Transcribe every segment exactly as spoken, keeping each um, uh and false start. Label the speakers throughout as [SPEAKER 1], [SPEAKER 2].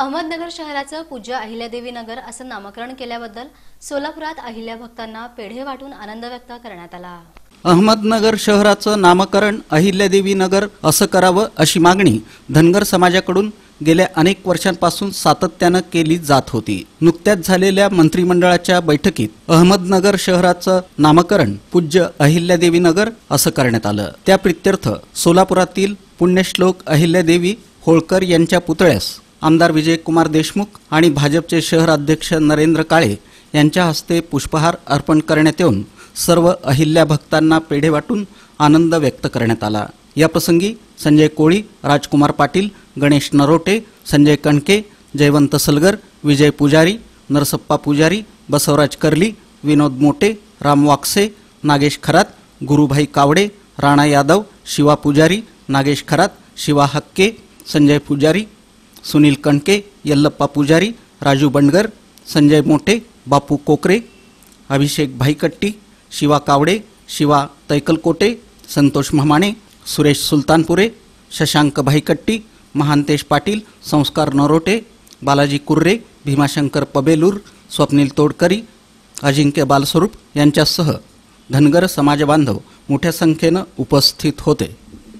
[SPEAKER 1] अहमदनगर शहराचं पूज्य अहिल्यादेवी नगर असं नामकरण केल्याबद्दल सोलापुरात अहिल्या भक्तांना पेढे वाटून आनंद व्यक्त करण्यात आला।
[SPEAKER 2] अहमदनगर शहराचं नामकरण अहिल्यादेवी नगर असं करावं अशी मागणी धनगर समाजाकडून गेल्या अनेक वर्षांपासून सातत्यानं केली जात होती। नुकत्याच झालेल्या मंत्रिमंडळाच्या बैठकीत अहमदनगर शहराचं नामकरण पूज्य अहिल्यादेवी नगर असं करण्यात आलं। त्या प्रित्यर्थ सोलापुरातील पुण्यश्लोक अहिल्यादेवी होळकर यांच्या पुतळ्यास आमदार विजयकुमार देशमुख आणि भाजपचे शहर अध्यक्ष नरेंद्र काळे यांच्या हस्ते पुष्पहार अर्पण करण्यात येऊन सर्व अहिल्या भक्तांना पेढे वाटून आनंद व्यक्त करण्यात आला। या प्रसंगी संजय कोळी, राजकुमार पाटील, गणेश नरोटे, संजय कणके, जयवंत सलगर, विजय पुजारी, नरसप्पा पुजारी, बसवराज कर्ली, विनोद मोटे, राम वाकसे, नागेश खरात, गुरुभाई कावडे, राणा यादव, शिवा पुजारी, नागेश खरात, शिवा हक्के, संजय पुजारी, सुनील कणके, यल्लप्पा पुजारी, राजू बंडगर, संजय मोटे, बापू कोकरे, अभिषेक भाईकट्टी, शिवा कावडे, शिवा तैकलकोटे, संतोष म्हमाणे, सुरेश सुलतानपुरे, शशांक भाईकट्टी, महांतेश पाटील, संस्कार नरोटे, बालाजी कुर्रे, भीमाशंकर पबेलूर, स्वप्नील तोडकरी, अजिंक्य बालस्वरूप यांच्यासह धनगर समाजबांधव मोठ्या संख्येनं उपस्थित होते।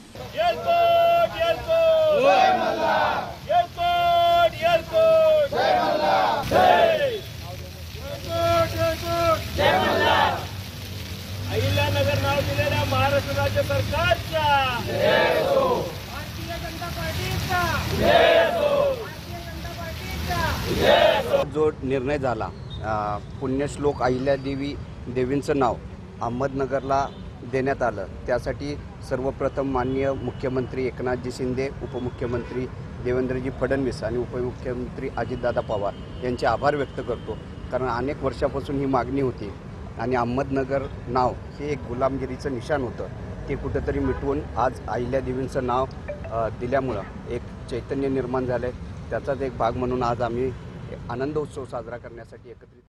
[SPEAKER 3] अहिल्यानगर नाव दिलेल्या महाराष्ट्र राज्य सरकारचा जय हो, भारतीय जनता पार्टीचा जय हो, भारतीय जनता पार्टीचा जय हो।
[SPEAKER 4] जो निर्णय झाला पुण्यश्लोक अहिल्यादेवी देवींचं नाव अहमदनगरला देण्यात आलं, त्यासाठी सर्वप्रथम माननीय मुख्यमंत्री एकनाथजी शिंदे, उपमुख्यमंत्री देवेंद्रजी फडणवीस आणि उपमुख्यमंत्री अजितदादा पवार यांचे आभार व्यक्त करतो। कारण अनेक वर्षापासून ही मागणी होती आणि अहमदनगर नाव हे एक गुलामगिरीचं निशाण होतं, ते कुठेतरी मिटवून आज अहिल्यादेवींचं नाव दिल्यामुळं एक चैतन्य निर्माण झालं आहे। त्याचाच एक भाग म्हणून आज आम्ही आनंद उत्सव साजरा करण्यासाठी एकत्रित